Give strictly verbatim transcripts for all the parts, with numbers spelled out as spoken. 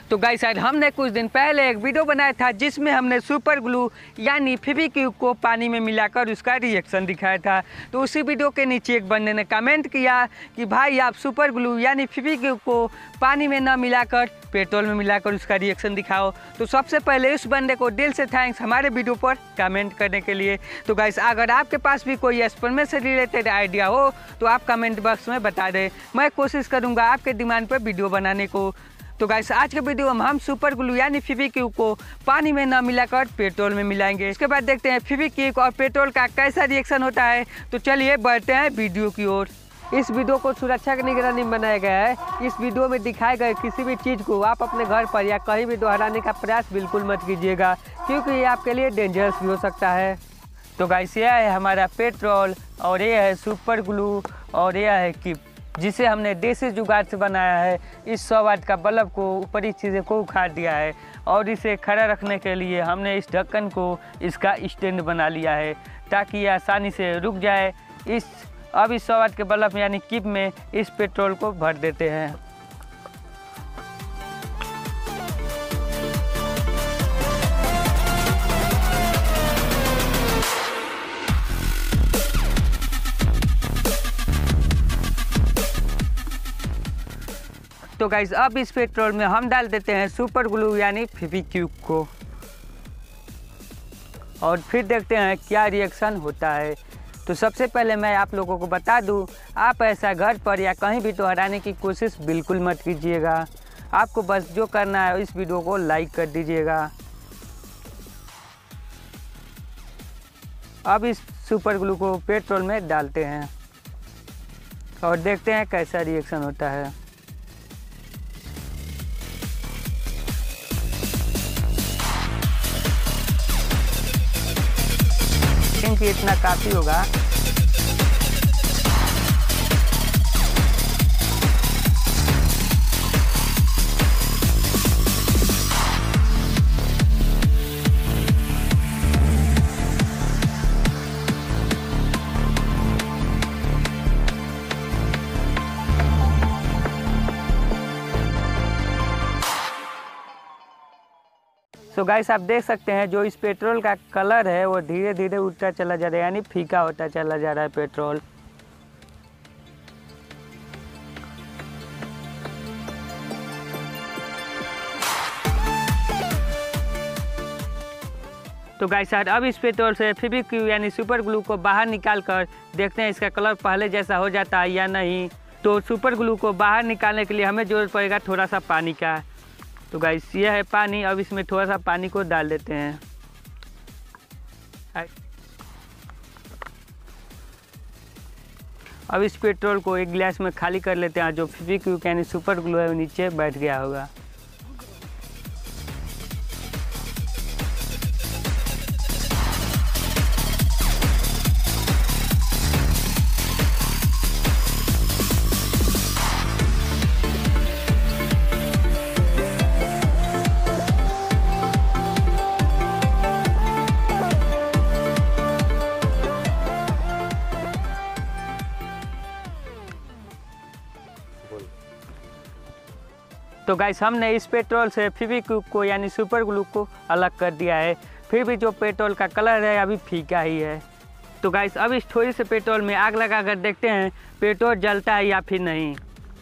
तो गाइस यार हमने कुछ दिन पहले एक वीडियो बनाया था जिसमें हमने सुपर ग्लू यानी फेविक्विक को पानी में मिलाकर उसका रिएक्शन दिखाया था। तो उसी वीडियो के नीचे एक बंदे ने कमेंट किया कि भाई आप सुपर ग्लू यानी फेविक्विक को पानी में न मिलाकर पेट्रोल में मिलाकर उसका रिएक्शन दिखाओ। तो सबसे पहले उस बंदे को दिल से थैंक्स हमारे वीडियो पर कमेंट करने के लिए। तो गाइस अगर आपके पास भी कोई एक्सपेरिमेंट से रिलेटेड आइडिया हो तो आप कमेंट बॉक्स में बता दें, मैं कोशिश करूँगा आपके डिमांड पर वीडियो बनाने को। तो गाइस आज के वीडियो में हम सुपर ग्लू यानी फेविक्विक को पानी में न मिलाकर पेट्रोल में मिलाएंगे। इसके बाद देखते हैं फेविक्विक और पेट्रोल का कैसा रिएक्शन होता है। तो चलिए बढ़ते हैं वीडियो की ओर। इस वीडियो को सुरक्षा की निगरानी में बनाया गया है। इस वीडियो में दिखाए गए किसी भी चीज़ को आप अपने घर पर या कहीं भी दोहराने का प्रयास बिल्कुल मत कीजिएगा, क्योंकि ये आपके लिए डेंजरस भी हो सकता है। तो गाइस यह है हमारा पेट्रोल और ये है सुपर ग्लू और यह है किप, जिसे हमने देसी जुगाड़ से बनाया है। इस सौ वाट का बल्ब को ऊपरी चीज़ें को उखाड़ दिया है और इसे खड़ा रखने के लिए हमने इस ढक्कन को इसका स्टैंड बना लिया है ताकि यह आसानी से रुक जाए। इस अब इस सौ वाट के बल्ब यानी किप में इस पेट्रोल को भर देते हैं। तो गाइस अब इस पेट्रोल में हम डाल देते हैं सुपर ग्लू यानी फेविक्विक को और फिर देखते हैं क्या रिएक्शन होता है। तो सबसे पहले मैं आप लोगों को बता दूं, आप ऐसा घर पर या कहीं भी दोहराने की कोशिश बिल्कुल मत कीजिएगा। आपको बस जो करना है इस वीडियो को लाइक कर दीजिएगा। अब इस सुपर ग्लू को पेट्रोल में डालते हैं और देखते हैं कैसा रिएक्शन होता है। कि इतना काफ़ी होगा। तो गाइस आप देख सकते हैं जो इस पेट्रोल का कलर है वो धीरे धीरे उठता चला जा रहा है, यानी फीका होता चला जा रहा है पेट्रोल। तो गाइस अब इस पेट्रोल से फेविक्विक यानी सुपर ग्लू को बाहर निकाल कर देखते हैं इसका कलर पहले जैसा हो जाता है या नहीं। तो सुपर ग्लू को बाहर निकालने के लिए हमें जरूरत पड़ेगा थोड़ा सा पानी का। तो गाइस ये है पानी, अब इसमें थोड़ा सा पानी को डाल देते हैं। अब इस पेट्रोल को एक गिलास में खाली कर लेते हैं। जो फेविक्विक यानी सुपर ग्लू है वो नीचे बैठ गया होगा। तो गाइस हमने इस पेट्रोल से फेविक्विक को यानी सुपर ग्लू को अलग कर दिया है, फिर भी जो पेट्रोल का कलर है अभी फीका ही है। तो गाइस अब इस थोड़ी से पेट्रोल में आग लगा कर देखते हैं पेट्रोल जलता है या फिर नहीं।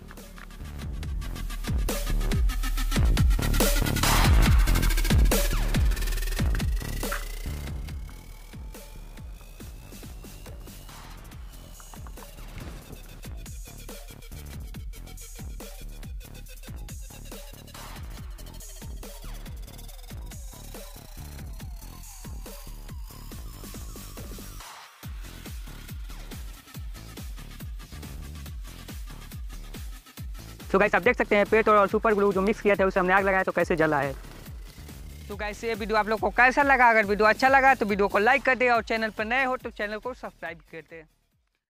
तो गाइस आप देख सकते हैं पेट्रोल और सुपर ग्लू जो मिक्स किया था उसे हमने आग लगाया तो कैसे जला है। तो गाइस ये वीडियो आप लोग को कैसा लगा? अगर वीडियो अच्छा लगा तो वीडियो को लाइक कर दे और चैनल पर नए हो तो चैनल को सब्सक्राइब कर दे।